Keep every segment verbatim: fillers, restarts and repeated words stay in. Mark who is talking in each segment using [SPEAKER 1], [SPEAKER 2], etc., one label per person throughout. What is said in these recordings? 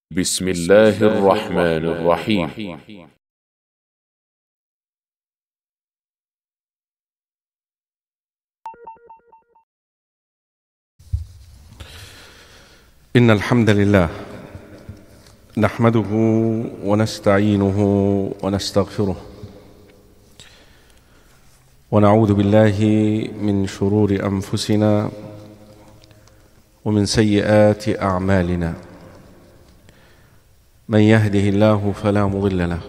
[SPEAKER 1] بسم الله الرحمن الرحيم.
[SPEAKER 2] إن الحمد لله نحمده ونستعينه ونستغفره ونعوذ بالله من شرور أنفسنا ومن سيئات أعمالنا. من يهده الله فلا مضل له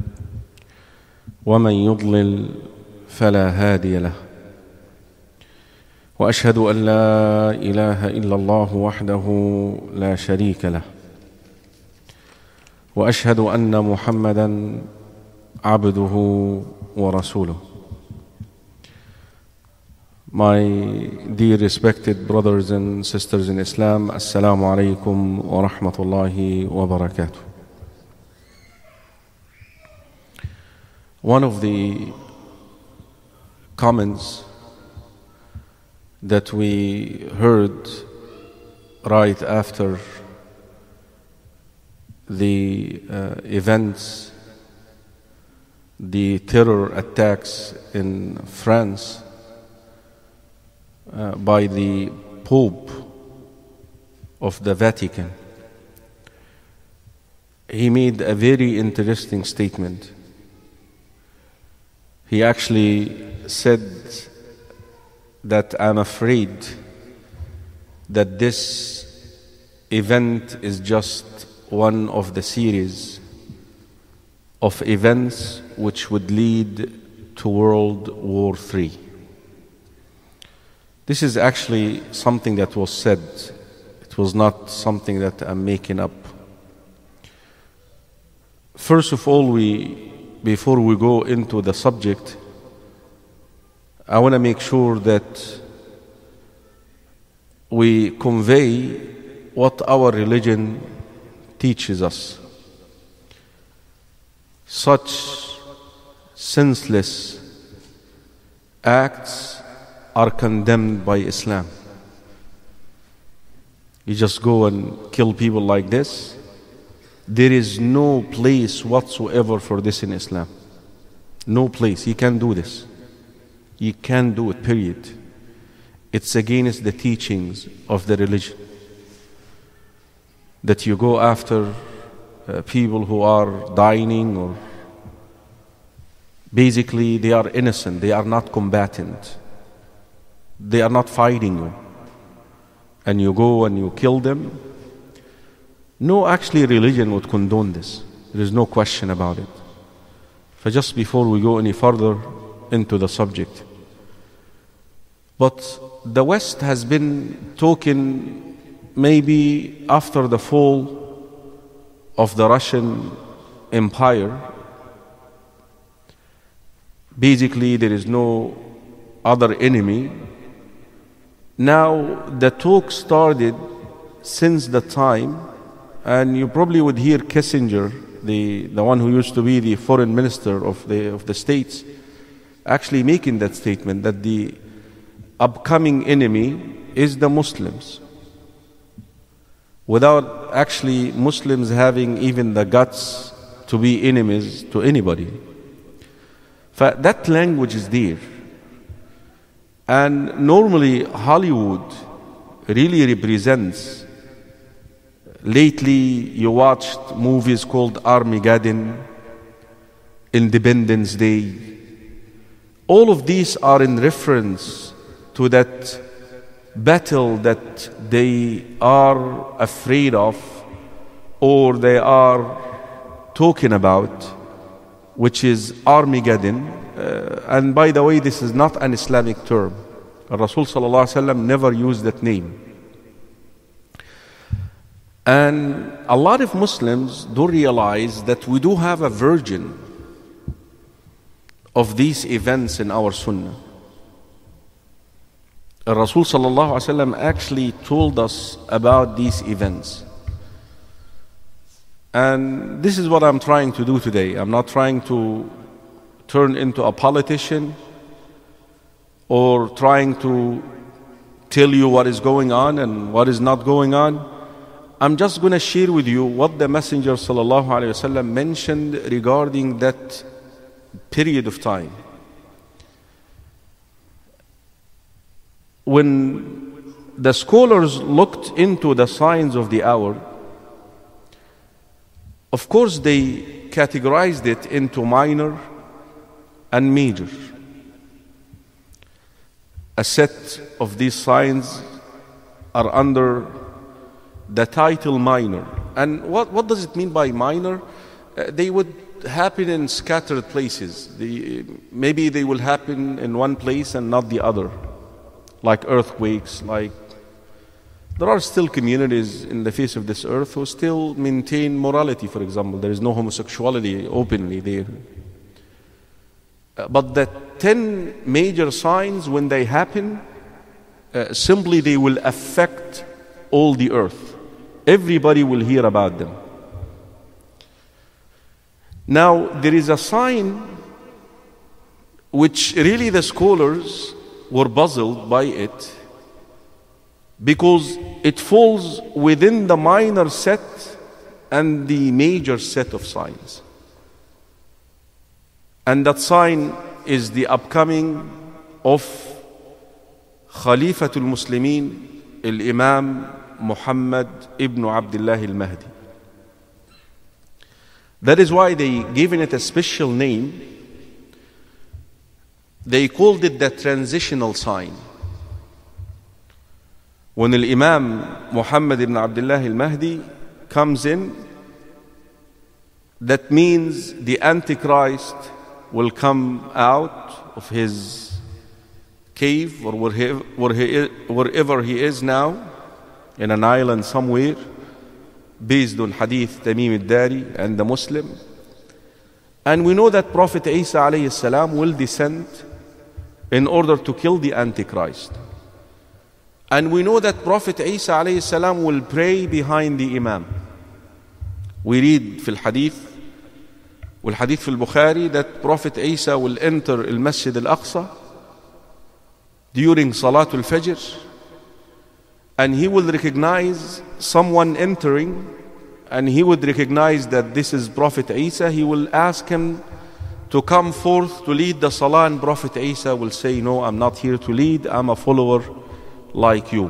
[SPEAKER 2] ومن يضلل فلا هادي له، وأشهد أن لا إله إلا الله وحده لا شريك له، وأشهد أن محمدًا عبده ورسوله. My dear respected brothers and sisters in Islam, Assalamu alaikum wa rahmatullahi wa barakatuh. One of the comments that we heard right after the uh, events, the terror attacks in France uh, by the Pope of the Vatican, he made a very interesting statement. He actually said that I'm afraid that this event is just one of the series of events which would lead to World War Three. This is actually something that was said. It was not something that I'm making up. First of all, we, before we go into the subject, I want to make sure that we convey what our religion teaches us. Such senseless acts are condemned by Islam. You just go and kill people like this. There is no place whatsoever for this in Islam. No place. You can't do this. You can't do it, period. It's against the teachings of the religion that you go after uh, people who are dying, or basically they are innocent, they are not combatant, they are not fighting you, and you go and you kill them. No, actually religion would condone this. There is no question about it. So just before we go any further into the subject, but the West has been talking maybe after the fall of the Russian Empire. Basically, there is no other enemy. Now, the talk started since the time, and you probably would hear Kissinger, the, the one who used to be the foreign minister of the, of the States, actually making that statement that the upcoming enemy is the Muslims, without actually Muslims having even the guts to be enemies to anybody. That language is there. And normally Hollywood really represents. Lately you watched movies called Armageddon, Independence Day. All of these are in reference to that battle that they are afraid of, or they are talking about, which is Armageddon. Uh, and by the way, this is not an Islamic term. Rasul sallallahu alaihi wasallam never used that name. And a lot of Muslims do realize that we do have a version of these events in our Sunnah. Rasul sallallahu alaihi wasallam actually told us about these events. And this is what I'm trying to do today. I'm not trying to turn into a politician or trying to tell you what is going on and what is not going on. I'm just going to share with you what the Messenger sallallahu alaihi wasallam mentioned regarding that period of time. When the scholars looked into the signs of the hour, of course they categorized it into minor and major. A set of these signs are under the title minor. And what, what does it mean by minor? Uh, they would happen in scattered places. The, maybe they will happen in one place and not the other, like earthquakes, like there are still communities in the face of this earth who still maintain morality, for example. There is no homosexuality openly there. Uh, but the ten major signs, when they happen, uh, simply they will affect all the earth. Everybody will hear about them. Now, there is a sign which really the scholars were puzzled by it, because it falls within the minor set and the major set of signs. And that sign is the upcoming of Khalifatul Muslimin, Al-Imam Muhammad ibn Abdullah al-Mahdi. That is why they given it a special name. They called it the transitional sign. When Al-Imam Muhammad ibn Abdullah al-Mahdi comes in, that means the Antichrist will come out of his cave or wherever he is now, in an island somewhere, based on Hadith Tamim al-Dari and the Muslim. And we know that Prophet Isa alayhi salam will descend in order to kill the Antichrist. And we know that Prophet Isa alayhi salam will pray behind the Imam. We read في الحديث والحديث في البخاري that Prophet Isa will enter al-Masjid al-Aqsa during Salatul Fajr, and he will recognize someone entering, and he would recognize that this is Prophet Isa. He will ask him to come forth to lead the Salah, and Prophet Isa will say, no, I'm not here to lead, I'm a follower like you.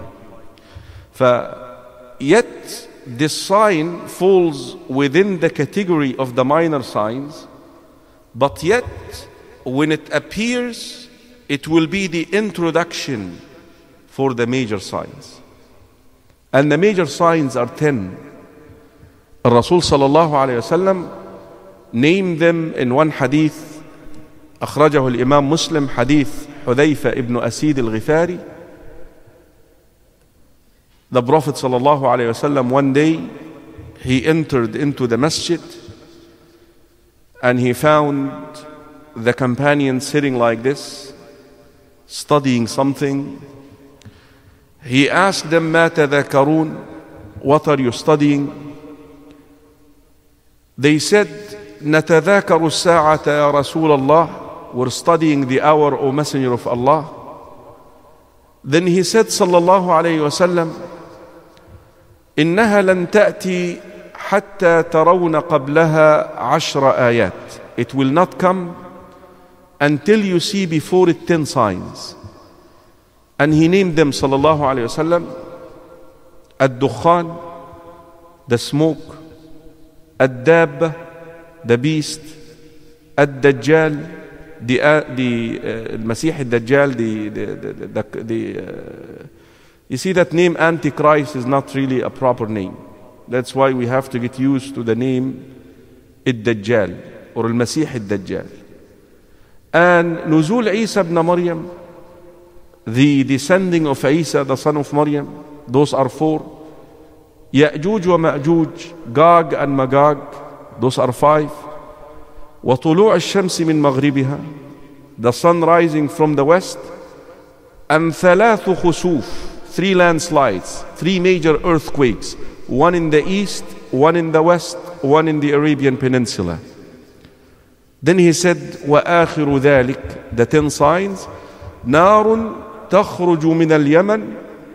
[SPEAKER 2] Yet this sign falls within the category of the minor signs, but yet when it appears, it will be the introduction for the major signs. And the major signs are ten. Rasul sallallahu alayhi wasallam named them in one hadith, أخرجه الإمام مسلم, hadith Hudayfa ibn Asid al-Ghifari. The Prophet sallallahu alayhi wasallam, one day he entered into the masjid and he found the companions sitting like this, studying something. He asked them, ما تذكرون? What are you studying? They said, نتذاكر الساعة يا رسول الله. We're studying the hour, O Messenger of Allah. Then he said, صلى الله عليه وسلم, إنها لن تأتي حتى ترون قبلها عشر آيات. It will not come until you see before it ten signs. And he named them sallallahu alayhi wasallam: ad-dukhan, the smoke; ad-dabba, the beast; ad-dajjal, the uh, the uh, Masih ad-Dajjal, the the the, the, the uh, you see that name Antichrist is not really a proper name. That's why we have to get used to the name ad-Dajjal or al-Masih ad-Dajjal. And Nuzul Isa ibn Maryam, the descending of Isa, the son of Maryam, those are four. Ya'juj wa Ma'juj, Gog and Magog, those are five. Wa tulu' ash-shamsi min maghribiha, the sun rising from the west. And thalathu khusuf, three landslides, three major earthquakes, one in the east, one in the west, one in the Arabian Peninsula. Then he said, وَآخِرُ ذَلِكَ, the ten signs, نَارٌ تَخْرُجُ مِنَ الْيَمَنِ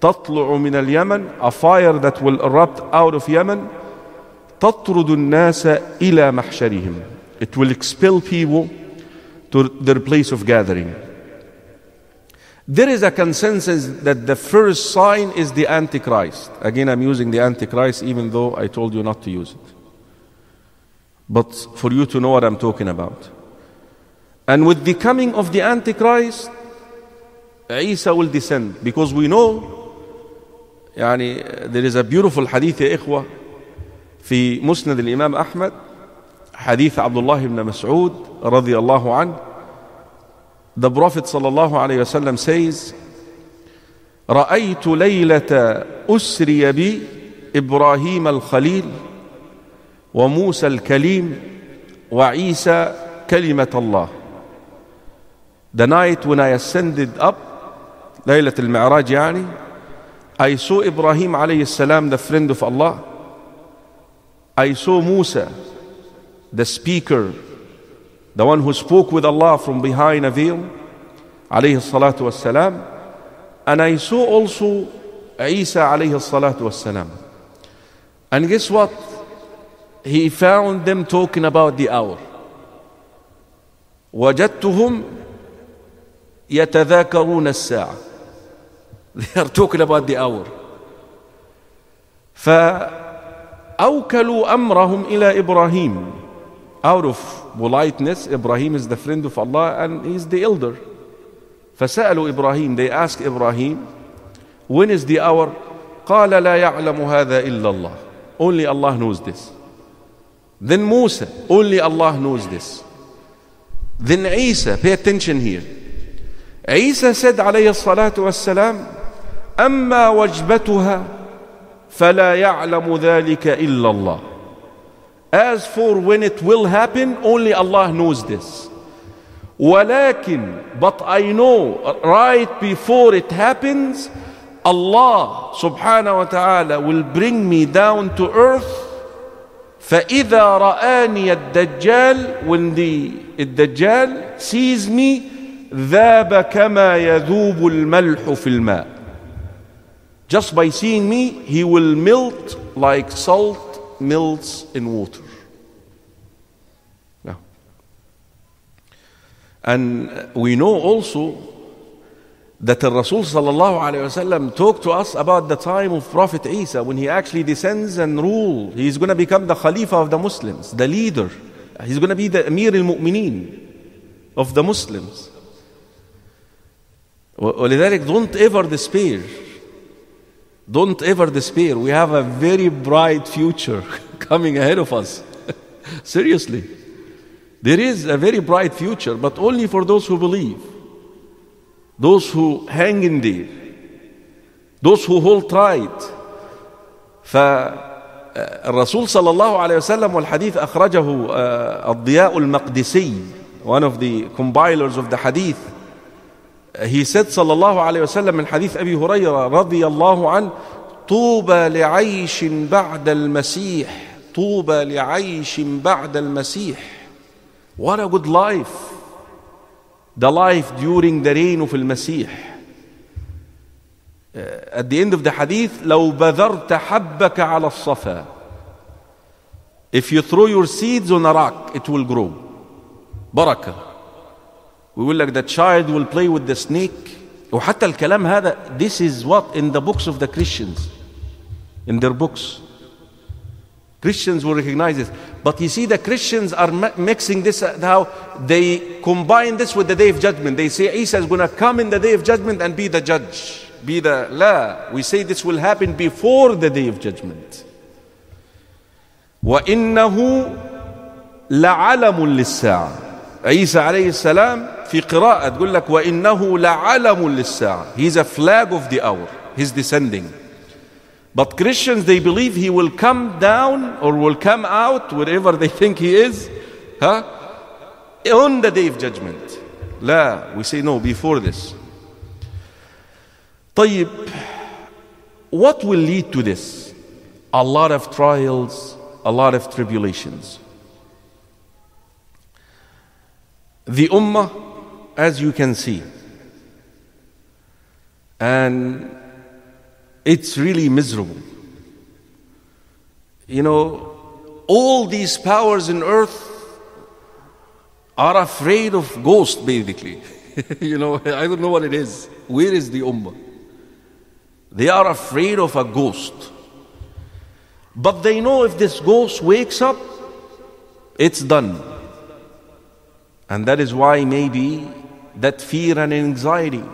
[SPEAKER 2] تطلع من اليمن, a fire that will erupt out of Yemen, تطرد الناس إلى محشرهم. It will expel people to their place of gathering. There is a consensus that the first sign is the Antichrist. Again, I'm using the Antichrist even though I told you not to use it. But for you to know what I'm talking about. And with the coming of the Antichrist, Isa will descend. Because we know, يعني, there is a beautiful hadith يا إخوة في مسند الإمام أحمد, حديث عبد الله بن مسعود رضي الله عنه. The Prophet صلى الله عليه وسلم says, رأيت ليلة أسري بي إبراهيم الخليل وموسى الكليم وعيسى كلمة الله. The night when I ascended up, ليلة المعراج يعني, I saw Ibrahim عليه السلام, the friend of Allah. I saw Musa, the speaker, the one who spoke with Allah from behind a veil, عليه الصلاة والسلام. And I saw also Isa عليه الصلاة والسلام. And guess what? He found them talking about the hour. وجدتهم يتذاكرون الساعة. They are talking about the hour. فأوكلوا أمرهم إلى إبراهيم. Out of politeness, Ibrahim is the friend of Allah and he is the elder. فسألوا إبراهيم, they asked Ibrahim, when is the hour? قال لا يعلم هذا إلا الله. Only Allah knows this. Then Musa, only Allah knows this. Then Isa, pay attention here. Isa said عليه الصلاة والسلام, أما وجبتها فلا يعلم ذلك إلا الله. As for when it will happen, only Allah knows this. ولكن, but I know right before it happens, Allah subhanahu wa ta'ala will bring me down to earth. فإذا رآني الدجال, when the الدجال sees me, ذاب كما يذوب الملح في الماء. Just by seeing me, he will melt like salt melts in water. Yeah. And we know also that the Rasul sallallahu alayhi wasallam talked to us about the time of Prophet Isa when he actually descends and rule. He's going to become the Khalifa of the Muslims, the leader. He's going to be the Amir al-Mu'mineen of the Muslims. ولذلك don't ever despair. Don't ever despair. We have a very bright future coming ahead of us. Seriously. There is a very bright future, but only for those who believe. Those who hang in there. Those who hold tight. فالرسول صلى الله عليه وسلم, والحديث أخرجه الضياء المقدسي, one of the compilers of the hadith. He said صلى الله عليه وسلم من حديث أبي هريرة رضي الله عنه, طوبى لعيش بعد المسيح, طوبى لعيش بعد المسيح. What a good life. The life during the reign of المسيح. Uh, at the end of the hadith, لو بذرت حبك على الصفا. If you throw your seeds on a rock, it will grow. بركة. We will, like the child will play with the snake. وحتى الكلام هذا, this is what in the books of the Christians, in their books. Christians will recognize this. But you see, the Christians are mixing this, how they combine this with the day of judgment. They say Isa is going to come in the day of judgment and be the judge. Be the, la. We say this will happen before the day of judgment. وَإِنَّهُ لَعَلَمٌ لِلسَّاعَةِ. Isa عليه السلام في قراءة تقول لك وَإِنَّهُ لَعَلَمٌ لِلسَّاعَةِ. He's a flag of the hour. He's descending. But Christians, they believe he will come down or will come out, wherever they think he is, huh? on the day of judgment. La, we say no, before this. طيب, what will lead to this? A lot of trials, a lot of tribulations. The Ummah, as you can see, and it's really miserable. You know, all these powers in earth are afraid of ghosts, basically. You know, I don't know what it is. Where is the ummah? They are afraid of a ghost. But they know if this ghost wakes up, it's done. And that is why maybe that fear and anxiety.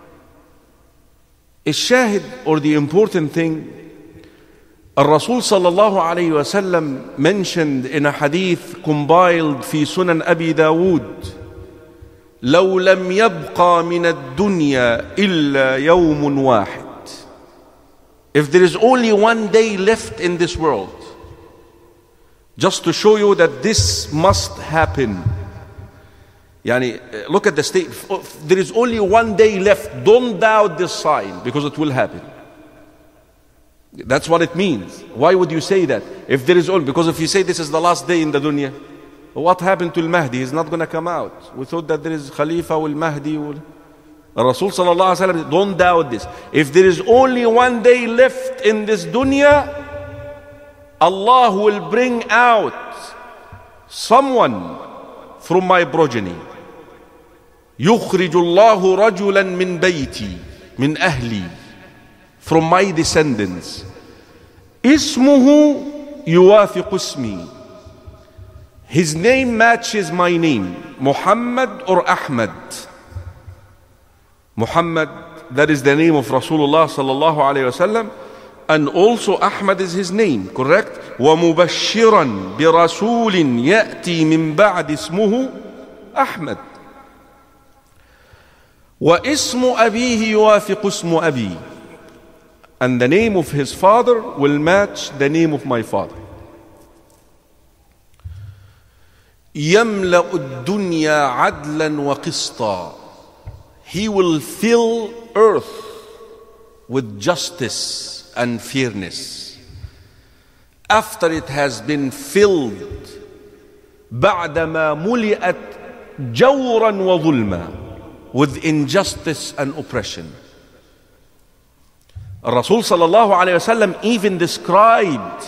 [SPEAKER 2] الشاهد, or the important thing, Rasul sallallahu alayhi wa sallam mentioned in a hadith compiled في سنن أبي داود, لو لم يبقى من الدنيا إلا يوم واحد. If there is only one day left in this world, just to show you that this must happen. Yani, look at the state. There is only one day left. Don't doubt this sign, because it will happen. That's what it means. Why would you say that? If there is only, because if you say this is the last day in the dunya, what happened to al-Mahdi? He's not going to come out. We thought that there is Khalifa or al-Mahdi. Rasul sallallahu alaihi wasallam, don't doubt this. If there is only one day left in this dunya, Allah will bring out someone from my progeny. يخرج الله رجلا من بيتي من أهلي, from my descendants. اسمه يوافق اسمي. His name matches my name, Muhammad or Ahmad. Muhammad, that is the name of Rasulullah sallallahu alayhi wasallam, and also Ahmad is his name, correct? ومبشرا برسول يأتي من بعد اسمه أحمد. واسم أبيه يوافق اسم أبي. And the name of his father will match the name of my father. يملأ الدنيا عدلا وقسطا. He will fill earth with justice and fairness. After it has been filled, بعدما ملئت جورا وظلما, with injustice and oppression. Rasul sallallahu alayhi wasallam even described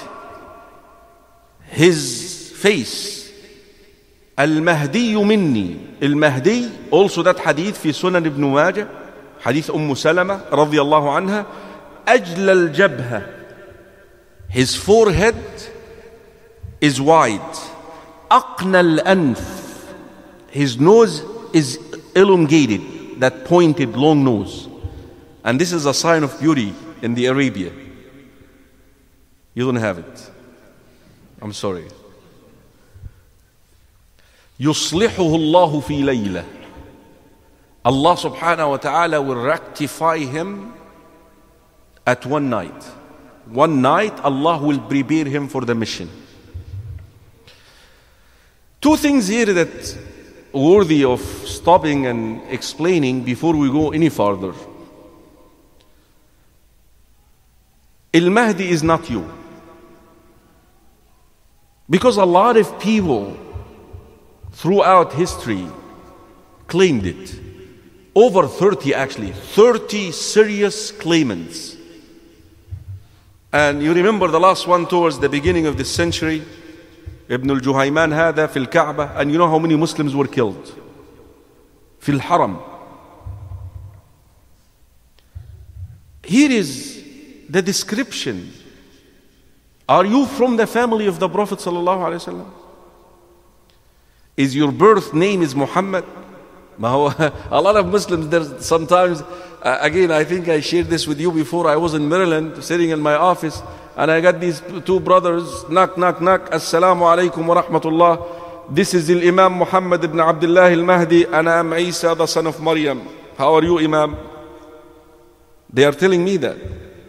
[SPEAKER 2] his face. Al-Mahdi minni. Al-Mahdi, also that hadith في سنن ابن ماجه, hadith Umm Salama رضي الله عنها, أجل الجبهة. His forehead is wide. أقنى الأنف. His nose is elongated, that pointed long nose. And this is a sign of beauty in the Arabia. You don't have it. I'm sorry. يصلحه الله في ليلة. Allah subhanahu wa ta'ala will rectify him at one night. One night Allah will prepare him for the mission. Two things here that are worthy of stopping and explaining before we go any further. Al-Mahdi is not you. Because a lot of people throughout history claimed it. Over thirty actually, thirty serious claimants. And you remember the last one towards the beginning of this century, Ibn al-Juhayman هذا في الكعبة, and you know how many Muslims were killed? في الحرم. Here is the description. Are you from the family of the Prophet sallallahu alaihi wasallam? Is your birth name is Muhammad? A lot of Muslims, there's sometimes, uh, again, I think I shared this with you before. I was in Maryland, sitting in my office, and I got these two brothers, knock, knock, knock, Assalamu alaikum wa rahmatullah. This is the Imam Muhammad ibn Abdullah al-Mahdi, and I am Isa, the son of Maryam. How are you, Imam? They are telling me that.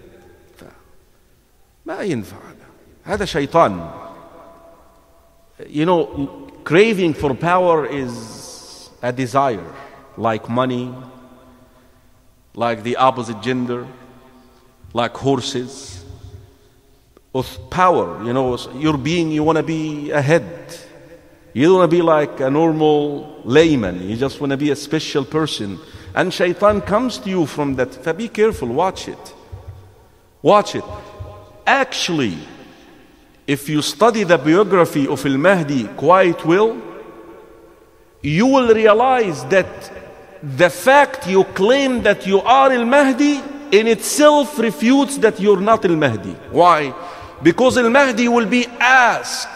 [SPEAKER 2] ما ينفع هذا شيطان. You know, craving for power is a desire, like money, like the opposite gender, like horses. With power, you know, you're being, you want to be ahead. You don't want to be like a normal layman. You just want to be a special person. And shaitan comes to you from that. So be careful, watch it. Watch it. Actually, if you study the biography of Al-Mahdi quite well, you will realize that the fact you claim that you are Al-Mahdi in itself refutes that you're not Al-Mahdi. Why? Because Al-Mahdi will be asked.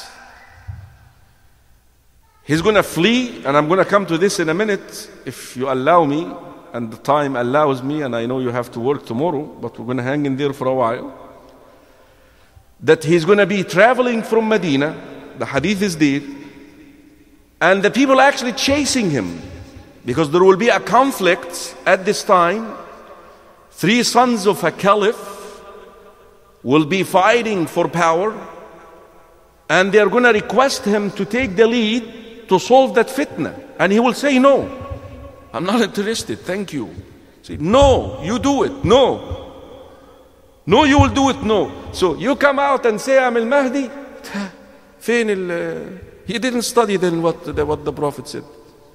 [SPEAKER 2] He's going to flee, and I'm going to come to this in a minute, if you allow me, and the time allows me, and I know you have to work tomorrow, but we're going to hang in there for a while. That he's going to be traveling from Medina, the hadith is there, and the people are actually chasing him, because there will be a conflict at this time. Three sons of a caliph will be fighting for power, and they're going to request him to take the lead to solve that fitna. And he will say, no, I'm not interested, thank you. Say, no, you do it, no. No, you will do it, no. So you come out and say, I'm Al-Mahdi. Fain al, he didn't study then what the, what the Prophet said.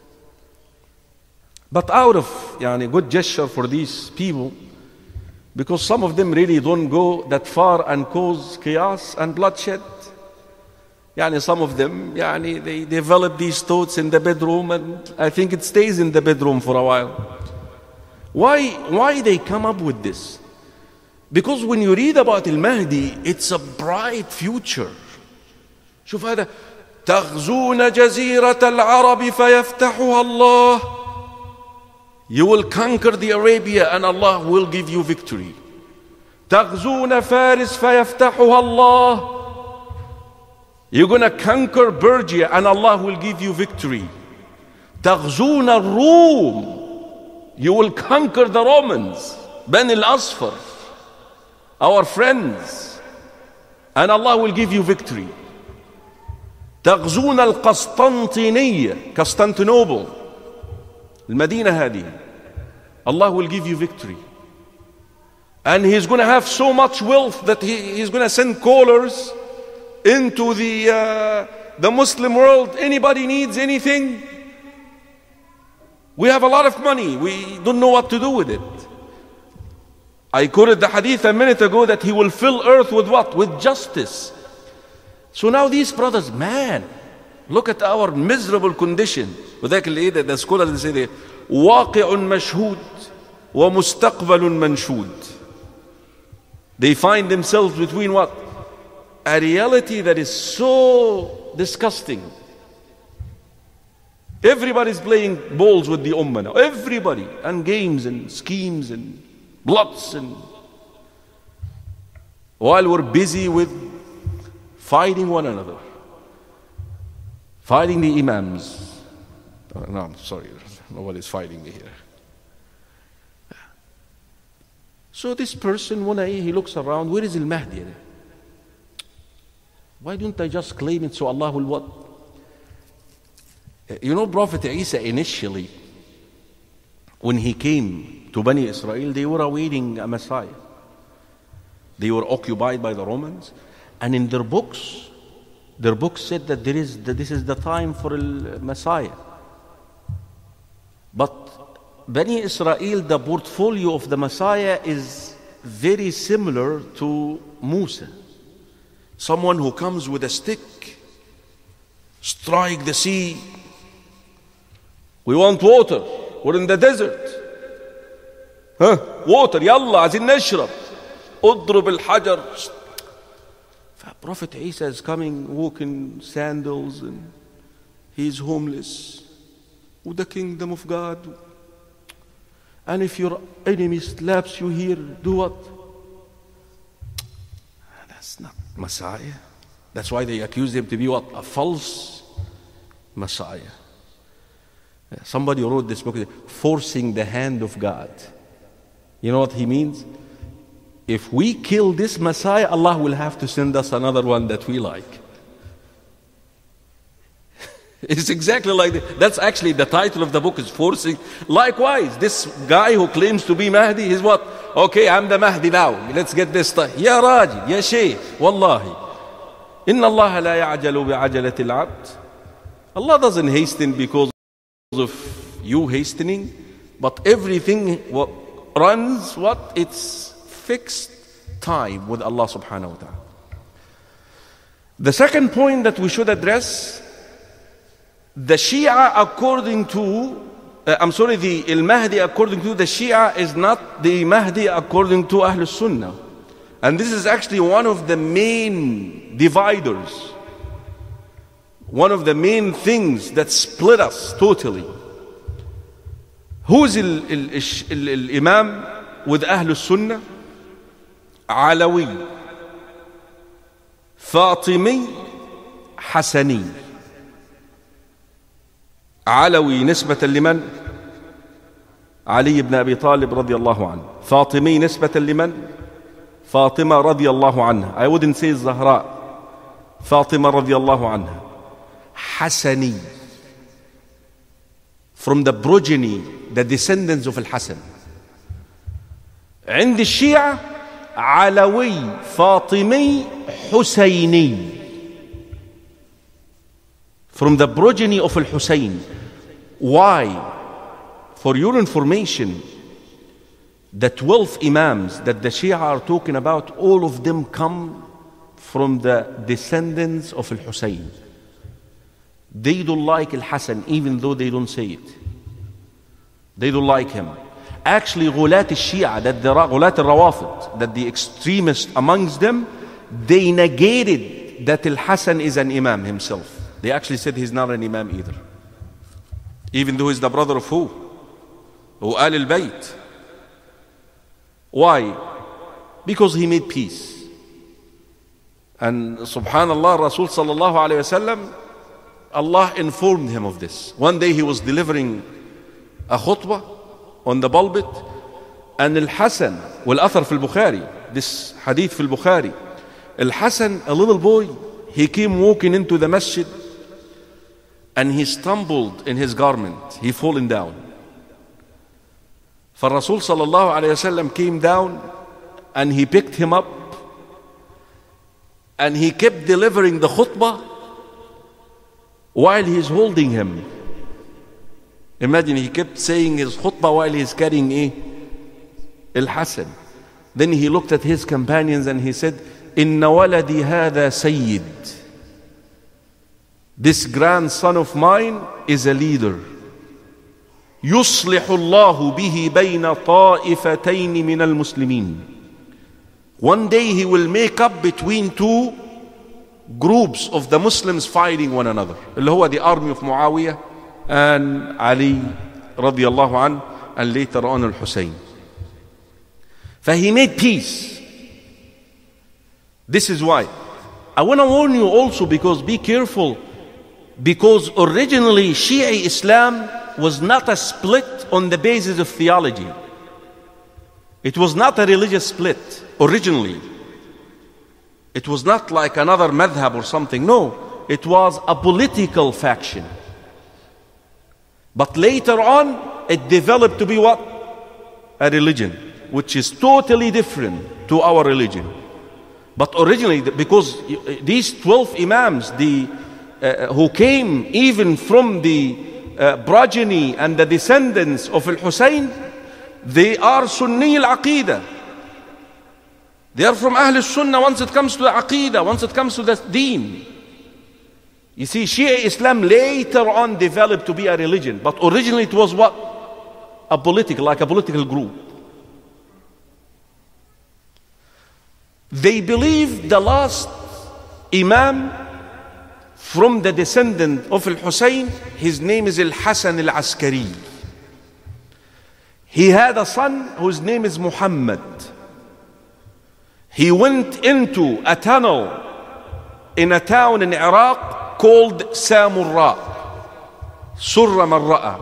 [SPEAKER 2] But out of yani, good gesture for these people, because some of them really don't go that far and cause chaos and bloodshed. Yani some of them, yani they develop these thoughts in the bedroom, and I think it stays in the bedroom for a while. Why, why they come up with this? Because when you read about Al-Mahdi, it's a bright future. شوف هذا تغزون جزيرة العرب فيفتحها الله. You will conquer the Arabia and Allah will give you victory. تغزون فارس فيفتحها الله. You're going to conquer Persia and Allah will give you victory. تغزون الروم. You will conquer the Romans. Bani al-Asfar, our friends, and Allah will give you victory. تغزون القسطنطينية, Constantinople, المدينة هذه, Allah will give you victory. And He's going to have so much wealth that he, He's going to send callers into the, uh, the Muslim world. Anybody needs anything? We have a lot of money. We don't know what to do with it. I quoted the hadith a minute ago that He will fill earth with what? With justice. So now these brothers, man, look at our miserable condition. وذاك اللي the scholars say there, واقع مشهود ومستقبل منشود. They find themselves between what? A reality that is so disgusting. Everybody's playing balls with the ummah now. Everybody. And games and schemes and plots, and while we're busy with fighting one another, fighting the imams. Oh, no, I'm sorry, nobody's fighting me here. So this person, when I, he looks around, where is Al-Mahdi? Why don't I just claim it so Allah will what? You know, Prophet Isa initially, when he came to Bani Israel, they were awaiting a Messiah. They were occupied by the Romans, and in their books, their books said that there is that this is the time for a Messiah. But Bani Israel, the portfolio of the Messiah is very similar to Musa. Someone who comes with a stick, strike the sea. We want water. We're in the desert. Huh? Water. Yalla, عايزين نشرب. اضرب الحجر. Prophet Isa is coming, walking sandals, and he's homeless. With the kingdom of God. And if your enemy slaps you here, do what? That's not Messiah. That's why they accuse him to be what? A false Messiah. Somebody wrote this book, Forcing the Hand of God. You know what he means? If we kill this Messiah, Allah will have to send us another one that we like. It's exactly like that. That's actually the title of the book, is Forcing. Likewise, this guy who claims to be Mahdi is what? Okay, I'm the Mahdi now. Let's get this stuff. Ya Rajid, Ya Shaykh, Wallahi. Inna Allah la ya'jalu bi'ajalati al-'abd. Allah doesn't hasten because of you hastening, but everything what runs what? It's fixed time with Allah subhanahu wa ta'ala. The second point that we should address, the Shia according to, uh, I'm sorry, the Al-Mahdi according to the Shia is not the Mahdi according to Ahlul Sunnah. And this is actually one of the main dividers, one of the main things that split us totally. Who's Al-Imam with Ahlul Sunnah? Alawi, فاطمي حسني. علوي نسبة لمن؟ علي بن أبي طالب رضي الله عنه. فاطمي نسبة لمن؟ فاطمة رضي الله عنها. I wouldn't say الزهراء. فاطمة رضي الله عنها. حسني, from the progeny, the descendants of Al-Hasan. عند الشيعة علوي فاطمي حسيني, from the progeny of Al-Husayn. Why? For your information, the twelve Imams that the Shia are talking about, all of them come from the descendants of Al-Husayn. They don't like Al-Hasan even though they don't say it. They don't like him. Actually, Ghulat al-Shia, that the Ghulat al-Rawafid, that the extremists amongst them, they negated that Al-Hasan is an Imam himself. They actually said he's not an Imam either. Even though he's the brother of who? Who Al al-Bayt. Why? Because he made peace. And subhanallah, Rasul sallallahu alayhi wasallam, Allah informed him of this. One day he was delivering a khutbah on the pulpit, and Al-Hasan, wal-Athar fi al-Bukhari, this hadith fi al-Bukhari, Al-Hasan, a little boy, he came walking into the masjid and he stumbled in his garment. He fallen down. For Rasul sallallahu alayhi wasallam came down and he picked him up and he kept delivering the khutbah while he's holding him. Imagine, he kept saying his khutbah while he's carrying a Al-Hasan. Then he looked at his companions and he said, Inna waladi hadha sayyid. This grandson of mine is a leader. يصلح الله به بين طائفتين من المسلمين. One day he will make up between two groups of the Muslims fighting one another. اللي هو the army of Muawiyah and Ali radiallahu anhu, and later on Al-Husayn. So he made peace. This is why I want to warn you also, because be careful, because originally Shia Islam was not a split on the basis of theology. It was not a religious split originally. It was not like another madhab or something. No, it was a political faction. But later on, it developed to be what? A religion, which is totally different to our religion. But originally, because these twelve Imams, the, uh, who came even from the uh, progeny and the descendants of Al-Husayn, they are Sunni al-Aqidah. They are from Ahl al-Sunnah once it comes to the Aqidah, once it comes to the Deen. You see, Shia Islam later on developed to be a religion, but originally it was what? A political, like a political group. They believed the last Imam from the descendant of Al-Husayn, his name is Al-Hasan Al-Askari. He had a son whose name is Muhammad. He went into a tunnel in a town in Iraq called Samurra, Surra Marra'a,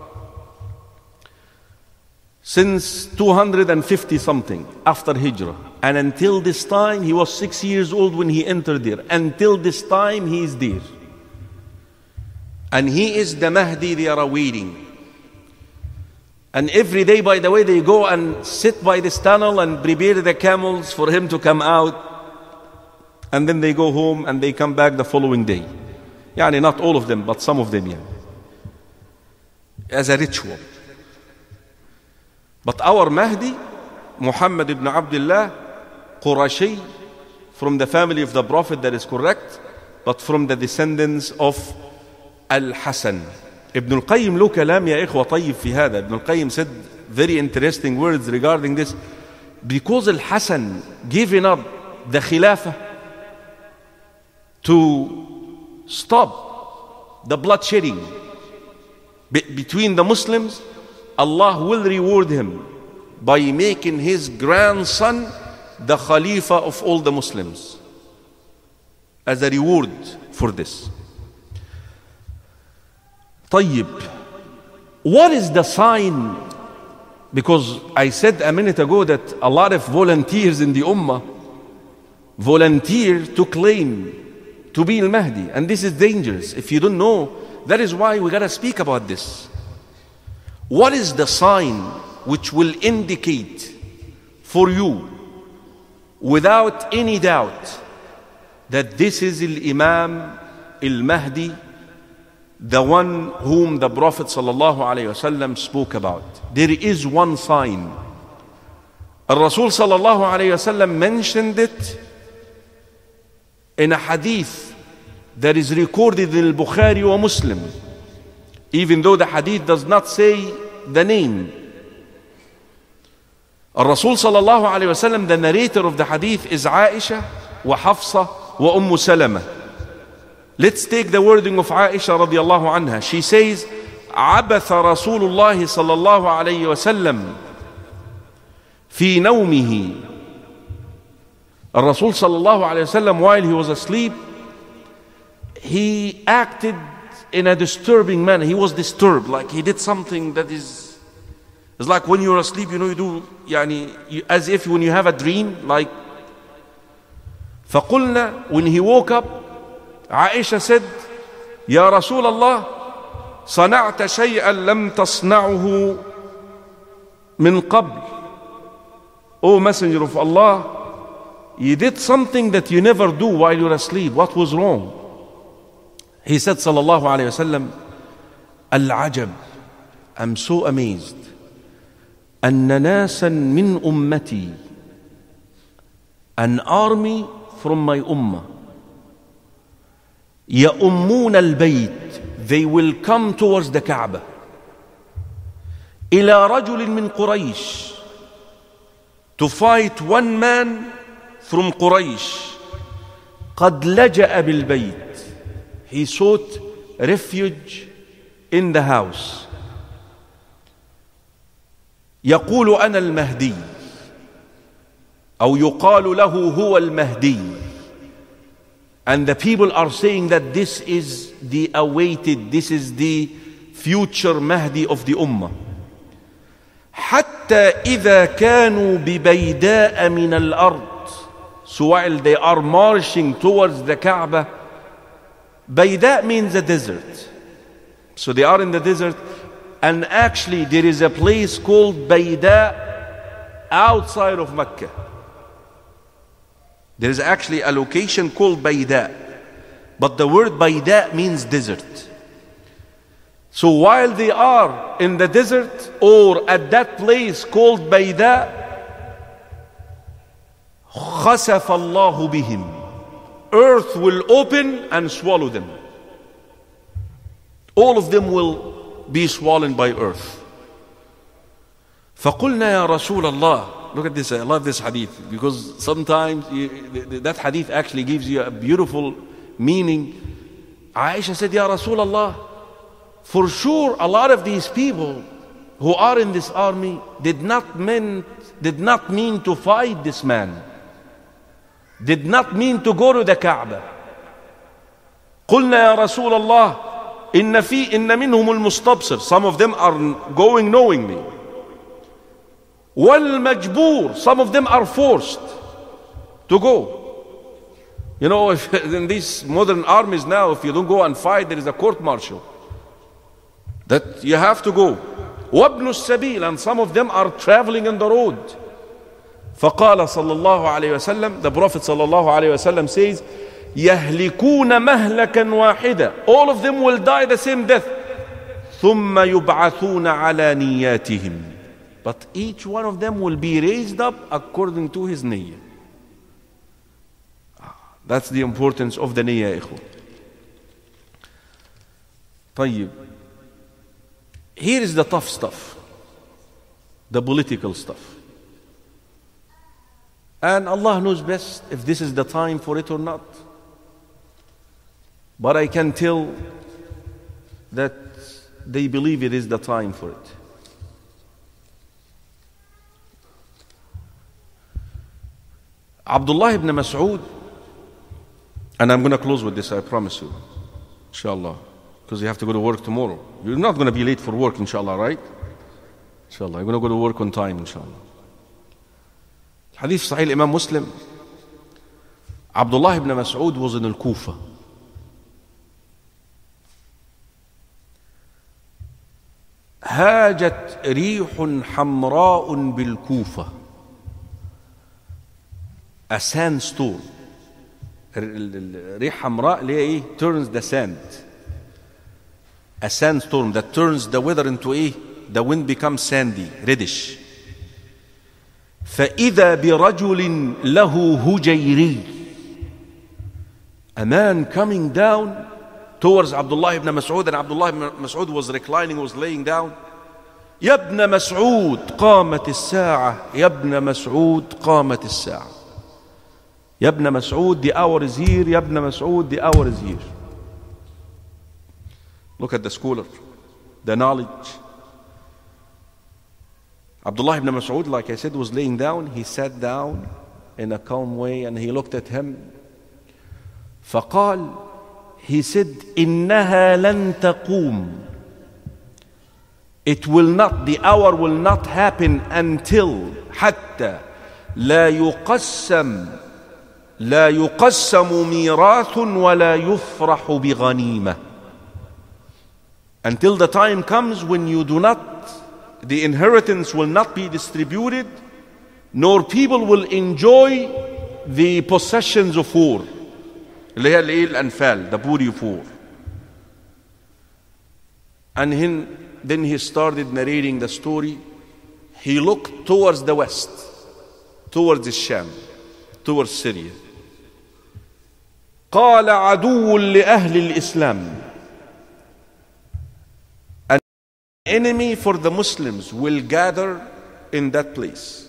[SPEAKER 2] since two hundred fifty something after Hijrah. And until this time, he was six years old when he entered there. Until this time, he is there. And he is the Mahdi they are awaiting. And every day, by the way, they go and sit by this tunnel and prepare the camels for him to come out. And then they go home and they come back the following day. Yani not all of them, but some of them, yeah. As a ritual. But our Mahdi, Muhammad ibn Abdullah, Qurashi, from the family of the Prophet, that is correct, but from the descendants of Al-Hasan. Ibn al-Qayyim له كلام يا إخوة طيب في هذا. Ibn al-Qayyim said very interesting words regarding this. Because Al-Hasan giving up the Khilafah to stop the bloodshedding be between the Muslims, Allah will reward him by making his grandson the Khalifa of all the Muslims as a reward for this. طيب, what is the sign? Because I said a minute ago that a lot of volunteers in the Ummah volunteer to claim to be al-Mahdi, and this is dangerous. If you don't know, that is why we got to speak about this. What is the sign which will indicate for you without any doubt that this is al-Imam al-Mahdi, the one whom the Prophet sallallahu alaihi wasallam spoke about? There is one sign. Al-Rasul sallallahu alaihi wasallam mentioned it in a hadith that is recorded in Al-Bukhari wa Muslim, even though the hadith does not say the name. Al-Rasul sallallahu alaihi wasallam, the narrator of the hadith is Aisha wa Hafsa wa Umm Salama. Let's take the wording of Aisha radiyallahu anha. She says, عبث رسول الله صلى الله عليه وسلم في نومه. Rasul sallallahu alayhi wasallam, while he was asleep, he acted in a disturbing manner. He was disturbed, like he did something that is, it's like when you're asleep, you know, you do, yani, you, as if when you have a dream, like. فقلنا, when he woke up, Aisha said, يا رسول الله صنعت شيئا لم تصنعه من قبل. O Messenger of Allah, you did something that you never do while you're asleep. What was wrong? He said sallallahu alayhi wasallam, Al-Ajab, I'm so amazed. أن ناسا من أمتي, an army from my ummah, يأمون البيت, they will come towards the Kaaba, إلى رجل من قريش, to fight one man from Quraysh, قد لجأ بالبيت, he sought refuge in the house. يقول أنا المهدي, أو يقال له هو المهدي, and the people are saying that this is the awaited, this is the future Mahdi of the Ummah. حتى إذا كانوا ببيداء من الأرض, so while they are marching towards the Kaaba, Bayda means a desert. So they are in the desert, and actually there is a place called Bayda outside of Mecca. There is actually a location called Bayda, but the word Bayda means desert. So while they are in the desert or at that place called Bayda, خسف الله بهم, earth will open and swallow them. All of them will be swallowed by earth. فقلنا يا رسول الله, look at this, I love this hadith, because sometimes you, that hadith actually gives you a beautiful meaning. Aisha said, Ya Rasulullah, for sure a lot of these people who are in this army did not mean, did not mean to fight this man, did not mean to go to the Kaaba. قلنا يا رسول الله إن في إن منهم المستبصر, some of them are going knowingly, والمجبور, some of them are forced to go. You know, if in these modern armies now, if you don't go and fight, there is a court martial that you have to go. وابن السبيل, and some of them are traveling on the road. فقال صلى الله عليه وسلم, the Prophet صلى الله عليه وسلم says, يهلكون مهلكا واحدا, all of them will die the same death. ثم يبعثون على نياتهم, but each one of them will be raised up according to his niyyah. That's the importance of the niyyah, ya ikhwan. طيب. Here is the tough stuff, the political stuff. And Allah knows best if this is the time for it or not. But I can tell that they believe it is the time for it. Abdullah ibn Mas'ud, and I'm going to close with this, I promise you, inshallah, because you have to go to work tomorrow. You're not going to be late for work, inshallah, right? Inshallah, you're going to go to work on time, inshallah. Hadith Sahih Imam Muslim, Abdullah ibn Mas'ud was in Al-Kufa. هاجت ريح حمراء بالكوفة. A sandstorm. ريح حمراء اللي هي ايه? Turns the sand. A sandstorm that turns the weather into ايه? The wind becomes sandy, reddish. فإذا برجل له هجيري. A man coming down towards Abdullah ibn Mas'ud, and Abdullah ibn Mas'ud was reclining, was laying down. يا ابن مسعود قامت الساعة. يا ابن مسعود قامت الساعة. يا ابن مسعود, the hour is here. يا ابن مسعود, the hour is here. Look at the scholar, the knowledge. Abdullah ibn Mas'ud, like I said, was laying down. He sat down in a calm way and he looked at him. فقال, he said, إنها لن تقوم. It will not, the hour will not happen until حتى لا يقسم لا يقسم ميراث ولا يفرح بغنيمة. Until the time comes when you do not, the inheritance will not be distributed, nor people will enjoy the possessions of war. اللي هي الايه الانفال, the booty of war. And then, then he started narrating the story. He looked towards the west, towards the Sham, towards Syria. قال عدو لأهل الإسلام. An enemy for the Muslims will gather in that place.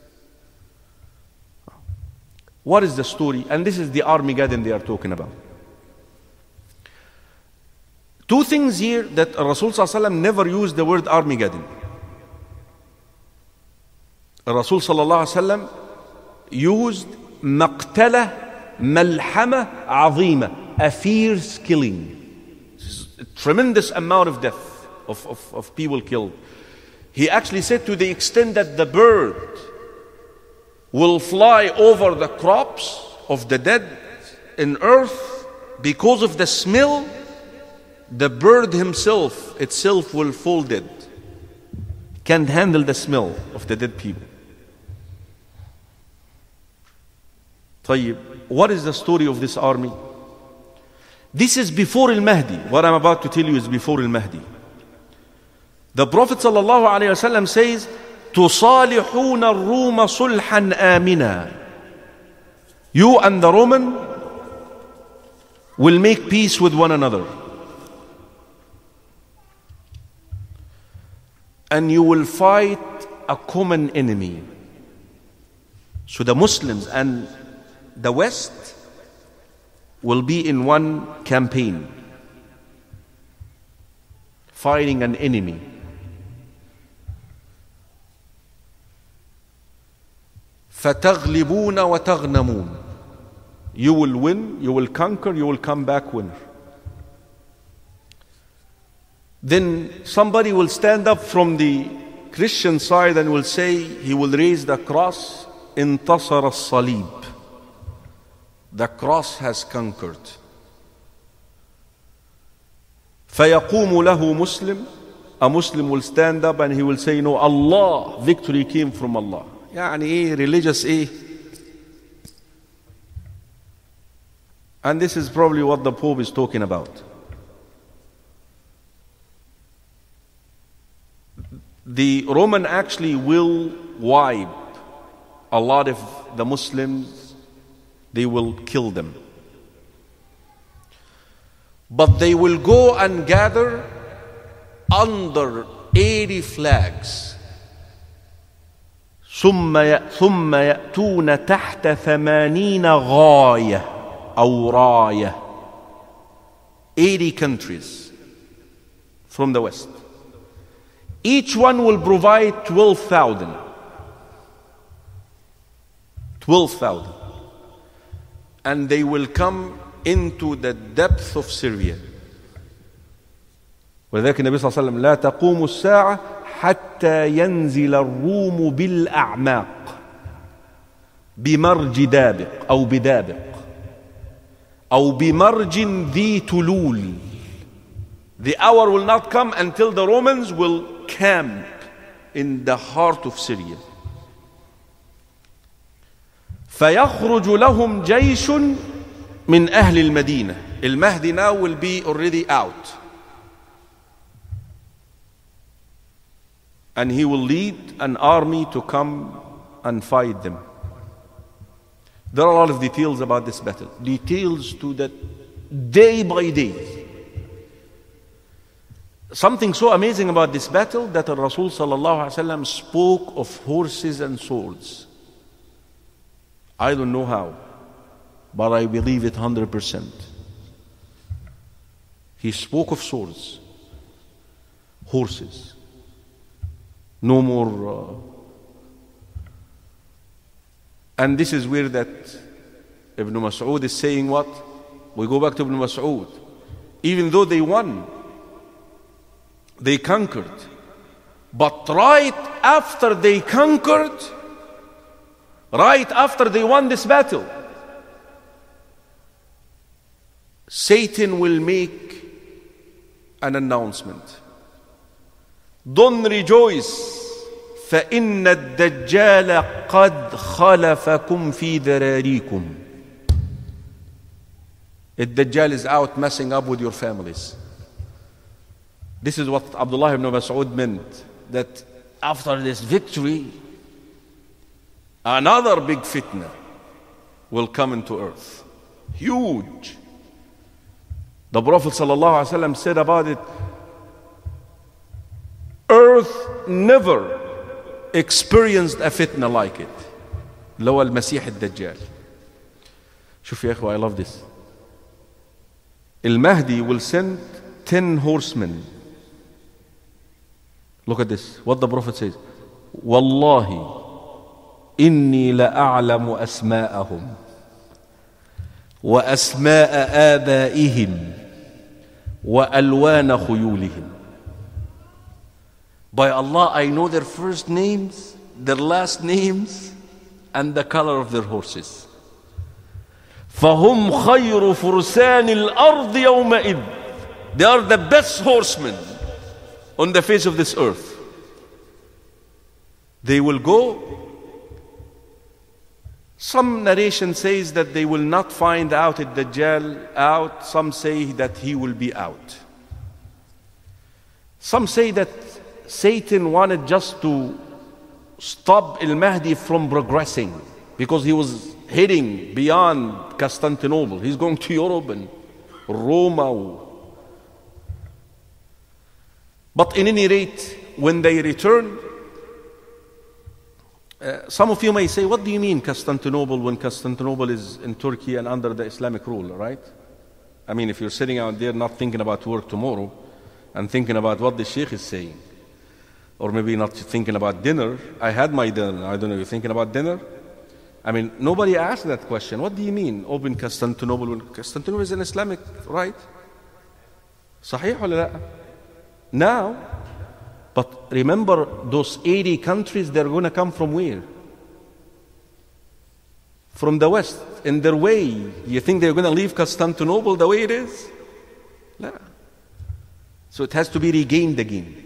[SPEAKER 2] What is the story? And this is the Armageddon they are talking about. Two things here that Rasul Sallallahu Alaihi Wasallam never used the word Armageddon. Rasul Sallallahu Alaihi Wasallam used maqtala malhama azima, a fierce killing. A tremendous amount of death, of, of, of people killed. He actually said to the extent that the bird will fly over the crops of the dead in earth because of the smell. The bird himself, itself will fall dead. Can't handle the smell of the dead people. طيب, what is the story of this army? This is before al-Mahdi. What I'm about to tell you is before al-Mahdi. The Prophet sallallahu alaihi wasallam says, تصالحون الروم صلحا آمنا. You and the Roman will make peace with one another. And you will fight a common enemy. So the Muslims and the West will be in one campaign, fighting an enemy. فَتَغْلِبُونَ وَتَغْنَمُونَ. You will win, you will conquer, you will come back winner. Then somebody will stand up from the Christian side and will say, he will raise the cross, انتصر الصليب. The cross has conquered. فَيَقُومُ لَهُ Muslim. A Muslim will stand up and he will say, no, Allah, victory came from Allah. يعني ايه religious ايه. And this is probably what the Pope is talking about. The Roman actually will wipe a lot of the Muslims. They will kill them. But they will go and gather under eighty flags. ثم ثم يأتون تحت ثمانين غاية أو راية. eighty countries from the West. Each one will provide twelve thousand. twelve thousand. And they will come into the depth of Syria. ولذلك النبي صلى الله عليه وسلم لا تقوم الساعة حتى ينزل الروم بالأعماق بمرج دابق أو بدابق أو بمرج ذي تلول. The hour will not come until the Romans will camp in the heart of Syria. فيخرج لهم جيش من أهل المدينة. المهدي now will be already out. And he will lead an army to come and fight them. There are a lot of details about this battle. Details to that day by day. Something so amazing about this battle that the Rasul sallallahu alaihi wasallam spoke of horses and swords. I don't know how, but I believe it one hundred percent. He spoke of swords, horses. No more. Uh, and this is where that Ibn Mas'ud is saying what? We go back to Ibn Mas'ud. Even though they won, they conquered. But right after they conquered, right after they won this battle, Satan will make an announcement. Don't rejoice, فإن الدجال قد خلفكم في ذراريكم. The Dajjal is out messing up with your families. This is what Abdullah ibn Mas'ud meant, that after this victory, another big fitna will come into earth. Huge. The Prophet sallallahu alaihi wasallam said about it, earth never experienced a fitna like it. لو المسيح الدجال. شوف يا إخوة, I love this. Al-Mahdi will send ten horsemen. Look at this, what the Prophet says. Wallahi inni la'a'lamu asma'ahum wa asma'a abaihim wa alwana khuyulihim. By Allah, I know their first names, their last names, and the color of their horses. فَهُمْ خَيْرُ فُرْسَانِ الْأَرْضِ يَوْمَئِذٍ. They are the best horsemen on the face of this earth. They will go. Some narration says that they will not find out at Dajjal out. Some say that he will be out. Some say that Satan wanted just to stop Al-Mahdi from progressing because he was heading beyond Constantinople. He's going to Europe and Rome. But in any rate, when they return, uh, some of you may say, what do you mean Constantinople when Constantinople is in Turkey and under the Islamic rule, right? I mean, if you're sitting out there not thinking about work tomorrow and thinking about what the Sheikh is saying, or maybe not thinking about dinner. I had my dinner. I don't know, you're thinking about dinner? I mean, nobody asked that question. What do you mean, open Constantinople when Constantinople is an Islamic, right? Sahih wala la? Now, but remember those eighty countries, they're going to come from where? From the West, in their way. You think they're going to leave Constantinople the way it is? No. So it has to be regained again.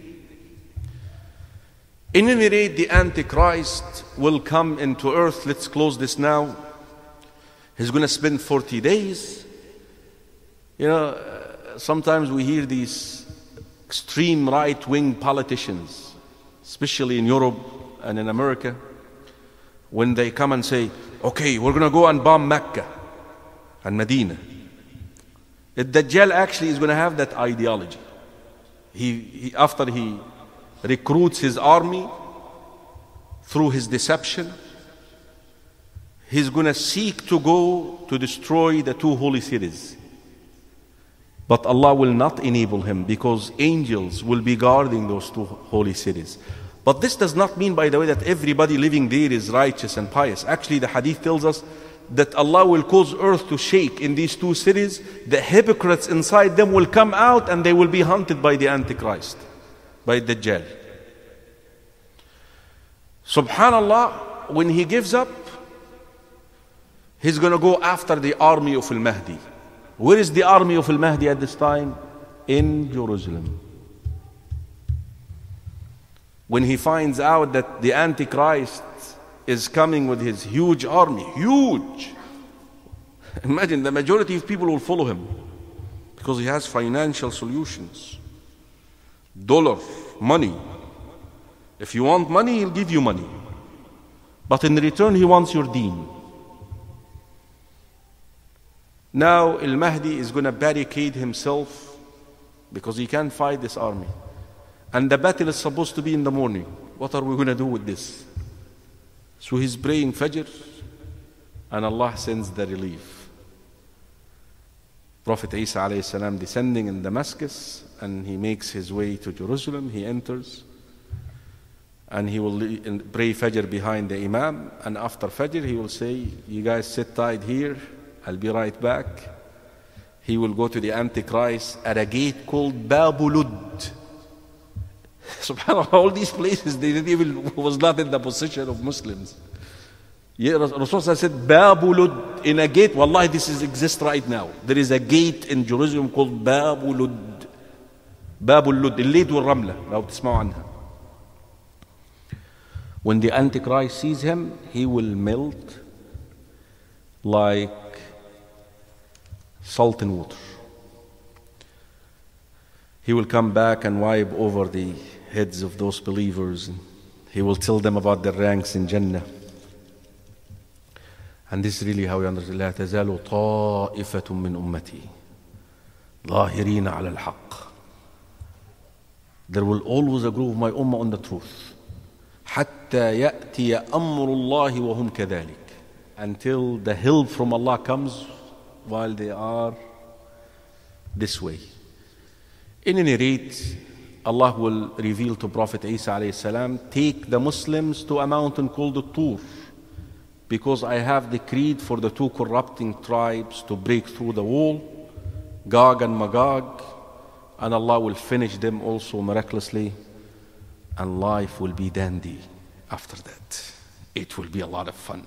[SPEAKER 2] In any rate, the Antichrist will come into earth. Let's close this now. He's going to spend forty days. You know, sometimes we hear these extreme right-wing politicians, especially in Europe and in America, when they come and say, okay, we're going to go and bomb Mecca and Medina. The Dajjal actually is going to have that ideology. He, he, after he recruits his army through his deception, he's going to seek to go to destroy the two holy cities. But Allah will not enable him because angels will be guarding those two holy cities. But this does not mean, by the way, that everybody living there is righteous and pious. Actually, the hadith tells us that Allah will cause earth to shake in these two cities. The hypocrites inside them will come out and they will be hunted by the Antichrist, by Dajjal. Subhanallah, when he gives up, he's going to go after the army of Al-Mahdi. Where is the army of Al-Mahdi at this time? In Jerusalem. When he finds out that the Antichrist is coming with his huge army, huge. Imagine the majority of people will follow him because he has financial solutions. Dollar, money. If you want money, he'll give you money. But in return, he wants your deen. Now, Al-Mahdi is going to barricade himself because he can't fight this army. And the battle is supposed to be in the morning. What are we going to do with this? So he's praying Fajr, and Allah sends the relief. Prophet Isa alayhi salam descending in Damascus, and he makes his way to Jerusalem. He enters, and he will pray Fajr behind the Imam. And after Fajr, he will say, "You guys sit tight here. I'll be right back." He will go to the Antichrist at a gate called Babulud. Subhanallah, all these places, they didn't even, was not in the possession of Muslims. Yeah, Rasulullah said, Babulud, in a gate. Wallahi, this is, exists right now. There is a gate in Jerusalem called Babulud. Babulud, الليد والرملة, لو تسمعوا عنها. When the Antichrist sees him, he will melt like salt in water. He will come back and wipe over the heads of those believers. And he will tell them about their ranks in Jannah. And this is really how we understand. لا تزال طائفة من أمتي ظاهرين على الحق. There will always a group of my ummah on the truth. حتى يأتي أمر الله وهم كذلك. Until the help from Allah comes while they are this way. In any rate, Allah will reveal to Prophet Isa alayhi salam, take the Muslims to a mountain called the Tur, because I have decreed for the two corrupting tribes to break through the wall, Gog and Magog, and Allah will finish them also miraculously, and life will be dandy after that. It will be a lot of fun.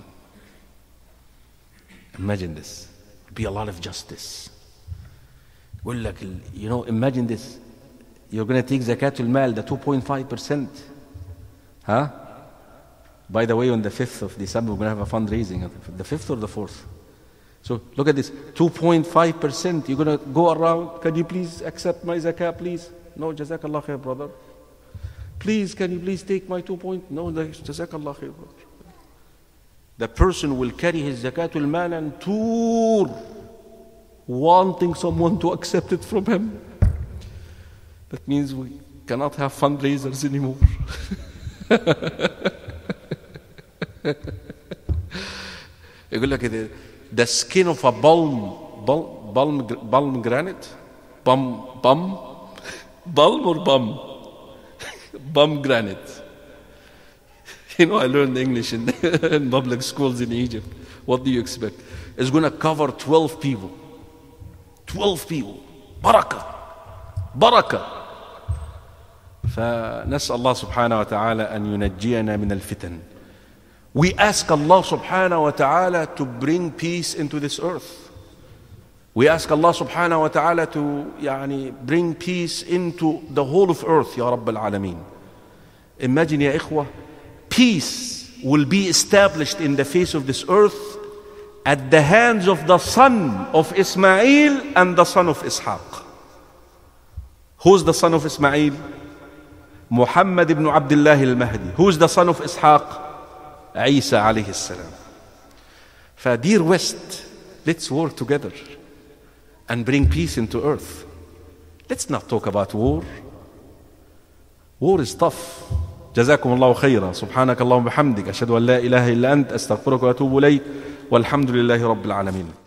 [SPEAKER 2] Imagine this. It will be a lot of justice. Well, like, you know, imagine this. You're going to take Zakatul Mal, the two point five percent. Huh? By the way, on the fifth of December, we're going to have a fundraising. The fifth or the fourth? So look at this. two point five percent. You're going to go around. Can you please accept my Zakah, please? No, Jazakallah khair, brother. Please, can you please take my two point? No, Jazakallah khair, brother. The person will carry his Zakatul Mal and tour, wanting someone to accept it from him. That means we cannot have fundraisers anymore. يقول لك the skin of a balm, balm, balm, balm granite, balm, balm, balm or balm, balm granite. You know, I learned English in, in public schools in Egypt. What do you expect? It's going to cover twelve people. twelve people. Barakah. Barakah. فنسأل الله سبحانه وتعالى أن ينجينا من الفتن. We ask Allah subhanahu wa ta'ala to bring peace into this earth. We ask Allah subhanahu wa ta'ala to يعني, bring peace into the whole of earth, Ya Rabb al-Alameen. Imagine, ya ikhwah, peace will be established in the face of this earth at the hands of the son of Ismail and the son of Ishaq. Who's the son of Ismail? Muhammad ibn Abdullah al-Mahdi. Who's the son of Ishaq? Isa alayhi salam. For dear West, let's work together. and bring peace into earth. Let's not talk about war. War is tough. جزاكم الله خيرا. سبحانك اللهم وبحمدك أشهد أن لا إله إلا أنت أستغفرك وأتوب إليك والحمد لله رب العالمين.